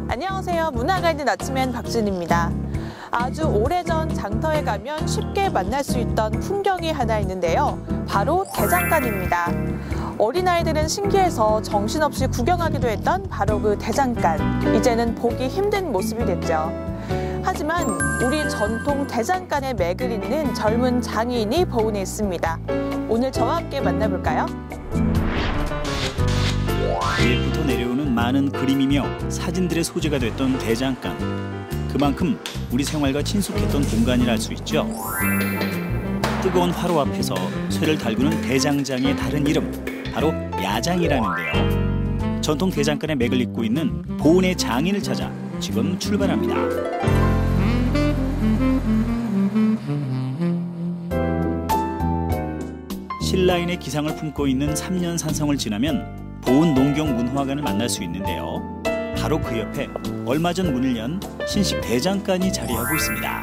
안녕하세요. 문화가 있는 아침엔 박준입니다. 아주 오래전 장터에 가면 쉽게 만날 수 있던 풍경이 하나 있는데요. 바로 대장간입니다. 어린아이들은 신기해서 정신없이 구경하기도 했던 바로 그 대장간. 이제는 보기 힘든 모습이 됐죠. 하지만 우리 전통 대장간의 맥을 잇는 젊은 장인이 보은에 있습니다. 오늘 저와 함께 만나볼까요? 옛부터 내려오는 많은 그림이며 사진들의 소재가 됐던 대장간. 그만큼 우리 생활과 친숙했던 공간이라 할 수 있죠. 뜨거운 화로 앞에서 쇠를 달구는 대장장의 다른 이름, 바로 야장이라는데요. 전통 대장간의 맥을 잇고 있는 보은의 장인을 찾아 지금 출발합니다. 신라인의 기상을 품고 있는 삼년산성을 지나면 보은 농경문화관을 만날 수 있는데요. 바로 그 옆에 얼마 전 문을 연 신식 대장간이 자리하고 있습니다.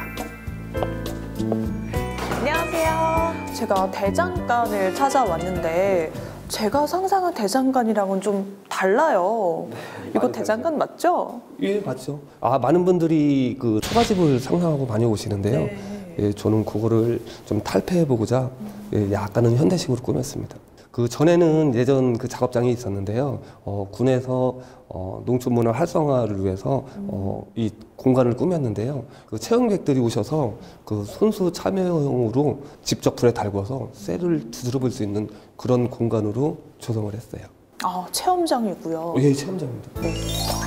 안녕하세요. 제가 대장간을 찾아왔는데 제가 상상한 대장간이랑은 좀 달라요. 이거 대장간 맞죠? 예, 맞죠. 많은 분들이 그 초가집을 상상하고 많이 오시는데요. 네. 예, 저는 그거를 좀 탈피해보고자 약간은 현대식으로 꾸몄습니다. 그 전에는 예전 그 작업장이 있었는데요. 군에서 농촌문화 활성화를 위해서 이 공간을 꾸몄는데요. 그 체험객들이 오셔서 그 손수 참여용으로 직접 불에 달궈서 쇠를 두드려 볼 수 있는 그런 공간으로 조성을 했어요. 체험장이고요. 예, 체험장입니다. 네.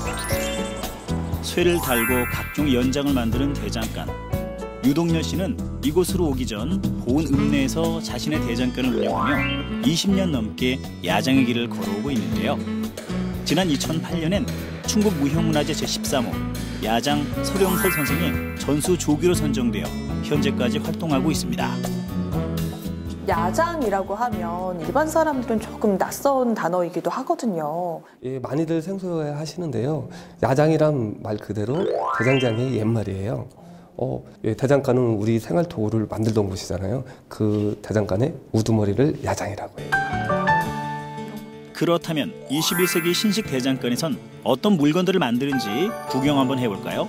쇠를 달고 각종 연장을 만드는 대장간. 유동열 씨는 이곳으로 오기 전 보은 읍내에서 자신의 대장간을 운영하며 20년 넘게 야장의 길을 걸어오고 있는데요. 지난 2008년엔 충북 무형문화재 제13호 야장 서령설 선생의 전수 조기로 선정되어 현재까지 활동하고 있습니다. 야장이라고 하면 일반 사람들은 조금 낯선 단어이기도 하거든요. 예, 많이들 생소해 하시는데요. 야장이란 말 그대로 대장장의 옛말이에요. 예, 대장간은 우리 생활 도구를 만들던 곳이잖아요. 그 대장간의 우두머리를 야장이라고 해요. 그렇다면 21세기 신식 대장간에선 어떤 물건들을 만드는지 구경 한번 해볼까요?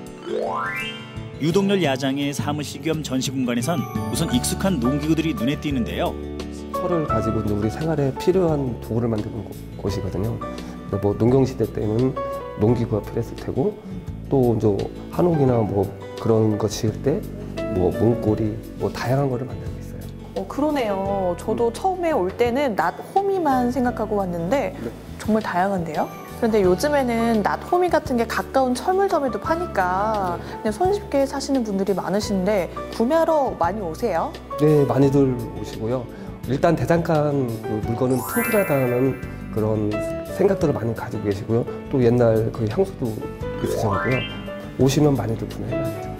유동열 야장의 사무실 겸 전시 공간에선 우선 익숙한 농기구들이 눈에 띄는데요. 소를 가지고 있는 우리 생활에 필요한 도구를 만드는 곳이거든요. 뭐 농경시대 때는 농기구가 필요했을 테고 또 이제 한옥이나 뭐 그런 거 지을 때 뭐 문고리 뭐 다양한 거를 만들고 있어요. 그러네요. 저도 처음에 올 때는 낫호미만 생각하고 왔는데 정말 다양한데요. 그런데 요즘에는 낫호미 같은 게 가까운 철물점에도 파니까 그냥 손쉽게 사시는 분들이 많으신데 구매하러 많이 오세요? 네, 많이들 오시고요. 일단 대장간 물건은 튼튼하다는 그런 생각들을 많이 가지고 계시고요. 또 옛날 그 향수도 있으셔가지고요. 오시면 많이들 구매해요.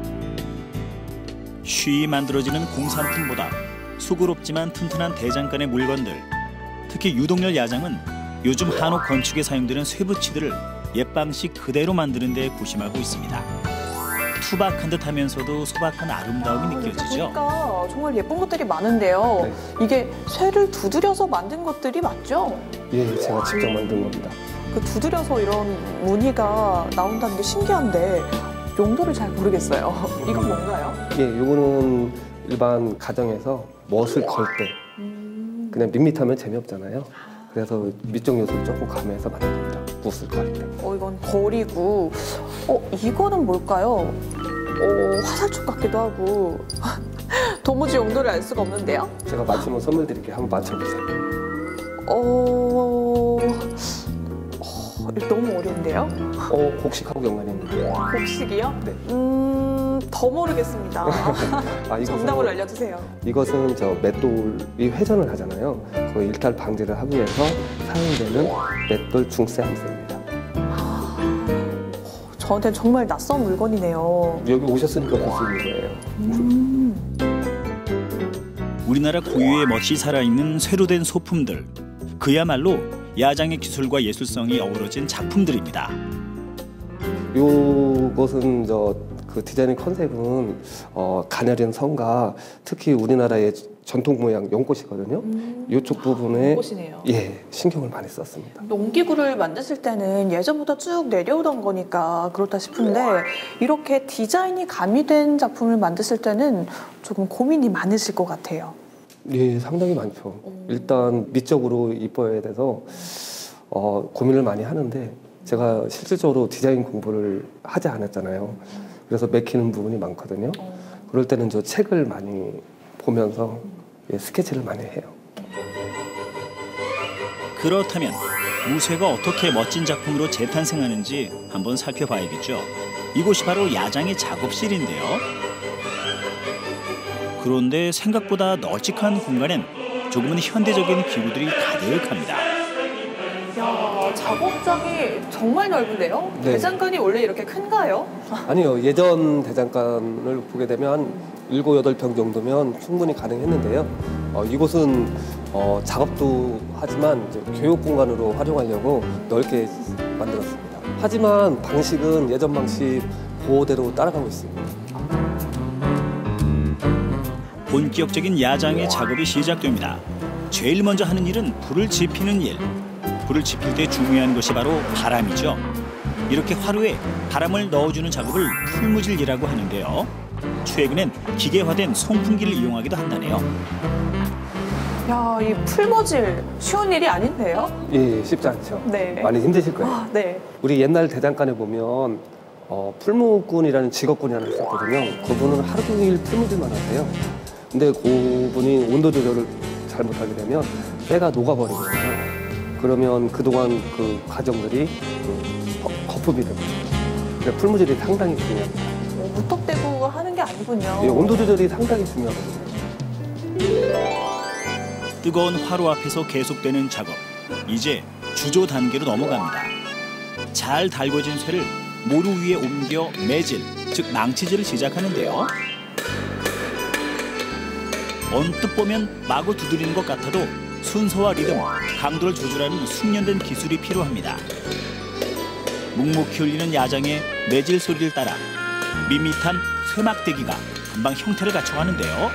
쉬이 만들어지는 공산품보다 수고롭지만 튼튼한 대장간의 물건들. 특히 유동열 야장은 요즘 한옥 건축에 사용되는 쇠붙이들을 옛방식 그대로 만드는 데 고심하고 있습니다. 투박한 듯하면서도 소박한 아름다움이 느껴지죠. 그러니까 정말 예쁜 것들이 많은데요. 네. 이게 쇠를 두드려서 만든 것들이 맞죠? 예, 제가 직접 만든 겁니다. 그 두드려서 이런 무늬가 나온다는 게 신기한데 용도를 잘 모르겠어요. 이건 뭔가요? 예, 요거는 일반 가정에서 멋을 걸 때 그냥 밋밋하면 재미없잖아요. 그래서 미적 요소를 조금 가미해서 만든 겁니다. 붓을 걸 때. 이건 거리고 이거는 뭘까요? 화살촉 같기도 하고 도무지 용도를 알 수가 없는데요? 제가 맞추면 선물 드릴게요. 한번 맞춰보세요. 이거 너무 어려운데요? 곡식하고 연관이 있는데. 곡식이요? 네. 더 모르겠습니다. 정답을 알려주세요. 이것은 맷돌이 회전을 하잖아요. 그 일탈 방지를 하기 위해서 사용되는 맷돌 중세 함쇠입니다. 저한테는 정말 낯선 물건이네요. 여기 오셨으니까 볼 수 있는 거예요. 우리나라 고유의 멋이 살아있는 쇠로 된 소품들. 그야말로 야장의 기술과 예술성이 어우러진 작품들입니다. 이것은 그 디자인 컨셉은 가녀린 성과, 특히 우리나라의 전통 모양 연꽃이거든요. 이쪽 부분에 꽃이네요. 예, 신경을 많이 썼습니다. 농기구를 만드실 때는 예전부터 쭉 내려오던 거니까 그렇다 싶은데 이렇게 디자인이 가미된 작품을 만드실 때는 조금 고민이 많으실 것 같아요. 예, 상당히 많죠. 일단 미적으로 이뻐야 돼서 고민을 많이 하는데 제가 실질적으로 디자인 공부를 하지 않았잖아요. 그래서 맥히는 부분이 많거든요. 그럴 때는 저 책을 많이 보면서 예, 스케치를 많이 해요. 그렇다면 무쇠가 어떻게 멋진 작품으로 재탄생하는지 한번 살펴봐야겠죠. 이곳이 바로 야장의 작업실인데요. 그런데 생각보다 널찍한 공간엔 조금은 현대적인 기구들이 가득합니다. 야, 작업장이 정말 넓은데요? 네. 대장간이 원래 이렇게 큰가요? 아니요, 예전 대장간을 보게 되면 한 7, 8평 정도면 충분히 가능했는데요. 이곳은 작업도 하지만 이제 교육 공간으로 활용하려고 넓게 만들었습니다. 하지만 방식은 예전 방식 그대로 따라가고 있습니다. 본격적인 야장의 작업이 시작됩니다. 제일 먼저 하는 일은 불을 지피는 일. 불을 지필 때 중요한 것이 바로 바람이죠. 이렇게 화로에 바람을 넣어주는 작업을 풀무질이라고 하는데요. 최근엔 기계화된 송풍기를 이용하기도 한다네요. 야, 이 풀모질 쉬운 일이 아닌데요? 예, 쉽지 않죠. 네. 많이 힘드실 거예요. 아, 네. 우리 옛날 대장간에 보면 풀무꾼이라는 직업군이 하나 있었거든요. 그분은 하루 종일 풀무질만 하세요. 근데 그분이 온도 조절을 잘못하게 되면 쇠가 녹아버리거든요. 그러면 그동안 그 과정들이 거품이 됩니다. 그래서 풀무질이 상당히 중요합니다. 무턱대고 하는 게 아니군요. 예, 온도 조절이 상당히 중요하거든요. 뜨거운 화로 앞에서 계속되는 작업. 이제 주조 단계로 넘어갑니다. 잘 달궈진 쇠를 모루 위에 옮겨 매질, 즉 망치질을 시작하는데요. 언뜻 보면 마구 두드리는 것 같아도 순서와 리듬, 강도를 조절하는 숙련된 기술이 필요합니다. 묵묵히 울리는 야장의 매질 소리를 따라 밋밋한 쇠막대기가 금방 형태를 갖춰가는데요.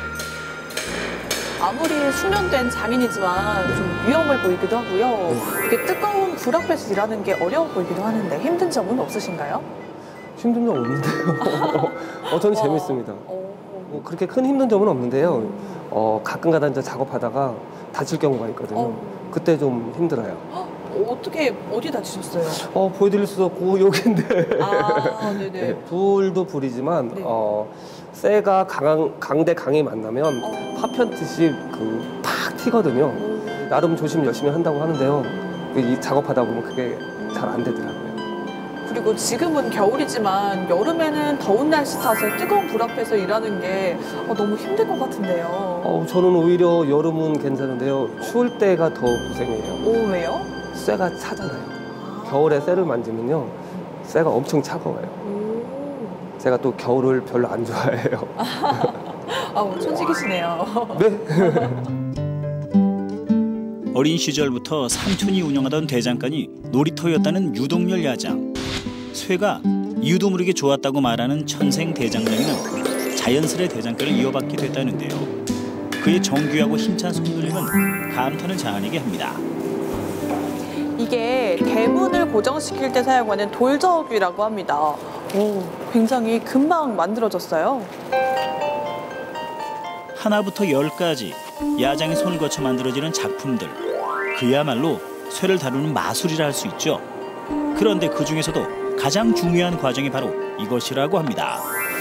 아무리 숙련된 장인이지만 좀 위험해 보이기도 하고요. 이렇게 뜨거운 불 앞에서 일하는 게 어려워 보이기도 하는데 힘든 점은 없으신가요? 힘든 점 없는데요. 저는 재밌습니다. 그렇게 큰 힘든 점은 없는데요. 가끔가다 이제 작업하다가 다칠 경우가 있거든요. 그때 좀 힘들어요. 어떻게 어디 다치셨어요? 보여드릴 수 없고 여기인데. 아, 네네. 네, 불도 불이지만 네. 쇠가 강대 강이 만나면 파편듯이 팍 튀거든요. 나름 조심 열심히 한다고 하는데요. 이 작업하다 보면 그게 잘 안 되더라고요. 그리고 지금은 겨울이지만 여름에는 더운 날씨 탓에 뜨거운 불 앞에서 일하는 게 너무 힘들 것 같은데요. 저는 오히려 여름은 괜찮은데요. 추울 때가 더 고생이에요. 오, 왜요? 쇠가 차잖아요. 겨울에 쇠를 만지면요, 쇠가 엄청 차가워요. 제가 또 겨울을 별로 안 좋아해요. 천직이시네요. 네? 어린 시절부터 삼촌이 운영하던 대장간이 놀이터였다는 유동열 야장. 쇠가 이유도 좋았다고 말하는 천생 대장장이는 자연스레 대장간을 이어받게 됐다는데요. 그의 정교하고 힘찬 손놀림은 감탄을 자아내게 합니다. 이게 대문을 고정시킬 때 사용하는 돌저귀라고 합니다. 굉장히 금방 만들어졌어요. 하나부터 10까지 야장의 손을 거쳐 만들어지는 작품들. 그야말로 쇠를 다루는 마술이라 할 수 있죠. 그런데 그 중에서도 가장 중요한 과정이 바로 이것이라고 합니다.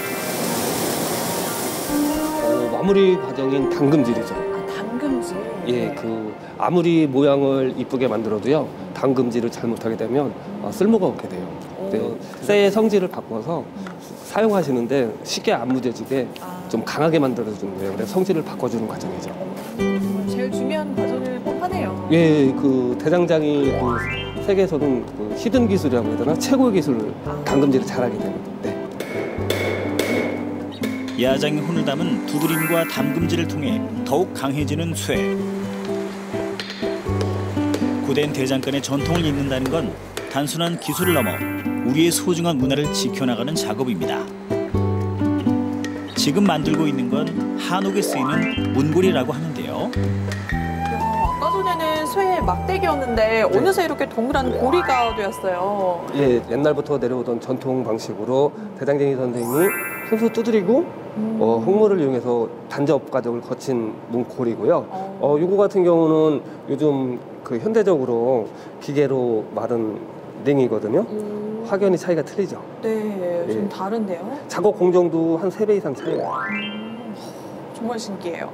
마무리 과정인 당금질이죠. 당금질. 예, 아무리 모양을 이쁘게 만들어도요, 당금질을 잘못하게 되면 쓸모가 없게 돼요. 네, 쇠의 성질을 바꿔서 사용하시는데 쉽게 안 무뎌지게 좀 강하게 만들어주는 거예요. 그래서 성질을 바꿔주는 과정이죠. 제일 중요한 과정일 법하네요. 예, 대장장이 세계에서는 히든 기술이라고 해야 되나? 최고의 기술을 당금질을 잘하게 됩니다. 네. 야장의 혼을 담은 두드림과 담금질을 통해 더욱 강해지는 쇠. 고된 대장간의 전통을 잇는다는 건 단순한 기술을 넘어 우리의 소중한 문화를 지켜나가는 작업입니다. 지금 만들고 있는 건 한옥에 쓰이는 문고리라고 하는데요. 아까 전에는 쇠의 막대기였는데 어느새 이렇게 동그란 고리가 되었어요. 예, 옛날부터 내려오던 전통 방식으로 대장쟁이 선생님이 손수 두드리고 흙물을 이용해서 단접 과정을 거친 문고리고요. 요거 같은 경우는 요즘 그 현대적으로 기계로 마른 링이거든요. 확연히 차이가 틀리죠. 네, 좀 예. 다른데요? 작업 공정도 한 3배 이상 차이가 나요. 정말 신기해요.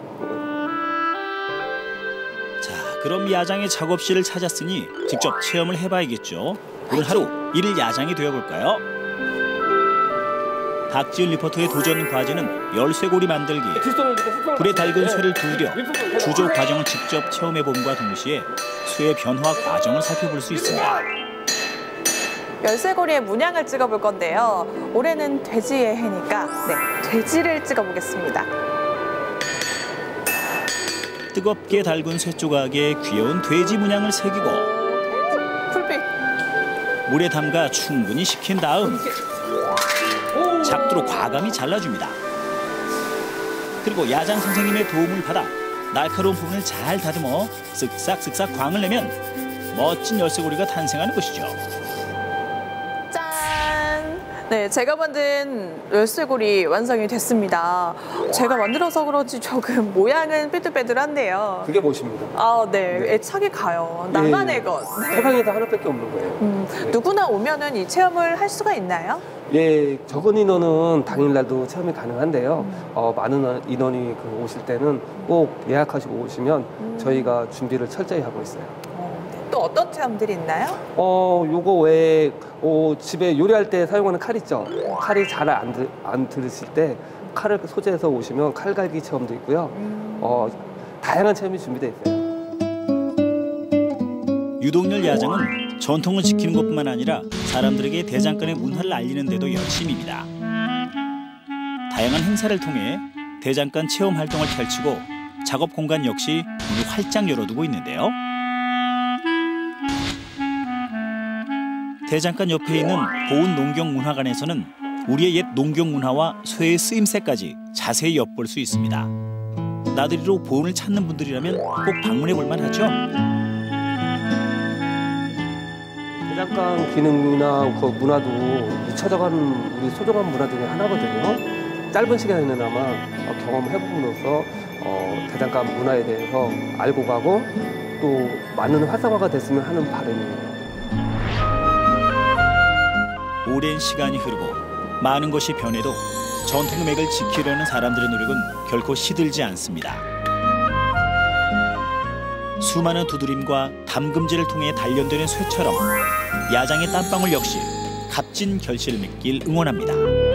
자, 그럼 야장의 작업실을 찾았으니 직접 체험을 해봐야겠죠. 오늘 하루 일일 야장이 되어볼까요? 박지은 리포터의 도전 과제는 열쇠고리 만들기. 불에 달군 쇠를 두드려 주조 과정을 직접 체험해봄과 동시에 쇠의 변화 과정을 살펴볼 수 있습니다. 열쇠고리에 문양을 찍어볼 건데요. 올해는 돼지의 해니까 돼지를 찍어보겠습니다. 뜨겁게 달군 쇠 조각에 귀여운 돼지 문양을 새기고 풀빛. 물에 담가 충분히 식힌 다음 작두로 과감히 잘라줍니다. 그리고 야장 선생님의 도움을 받아 날카로운 부분을 잘 다듬어 쓱싹쓱싹 광을 내면 멋진 열쇠고리가 탄생하는 것이죠. 짠! 네, 제가 만든 열쇠고리 완성이 됐습니다. 제가 만들어서 그런지 조금 모양은 삐뚤빼뚤한데요. 그게 뭐십니까? 아, 네, 애착이 가요. 나만의 것. 네. 세상에서 하나밖에 없는 거예요. 누구나 오면은 이 체험을 할 수가 있나요? 예, 적은 인원은 당일날도 체험이 가능한데요. 많은 인원이 오실 때는 꼭 예약하시고 오시면 저희가 준비를 철저히 하고 있어요. 또 어떤 체험들이 있나요? 요거 외에 집에 요리할 때 사용하는 칼 있죠. 칼이 잘 안 들으실 때 칼을 소지해서 오시면 칼 갈기 체험도 있고요. 다양한 체험이 준비되어 있어요. 유동열 야장은 전통을 지키는 것뿐만 아니라 사람들에게 대장간의 문화를 알리는 데도 열심입니다. 다양한 행사를 통해 대장간 체험 활동을 펼치고 작업 공간 역시 문을 활짝 열어두고 있는데요. 대장간 옆에 있는 보은 농경문화관에서는 우리의 옛 농경문화와 쇠의 쓰임새까지 자세히 엿볼 수 있습니다. 나들이로 보은을 찾는 분들이라면 꼭 방문해 볼 만하죠. 대장간 기능이나 그 문화도 잊혀져가는 우리 소중한 문화 중에 하나거든요. 짧은 시간에나마 경험해봄으로써 대장간 문화에 대해서 알고 가고 또 많은 활성화가 됐으면 하는 바람이에요. 오랜 시간이 흐르고 많은 것이 변해도 전통 음악을 지키려는 사람들의 노력은 결코 시들지 않습니다. 수많은 두드림과 담금질을 통해 단련되는 쇠처럼 야장의 땀방울 역시 값진 결실을 맺길 응원합니다.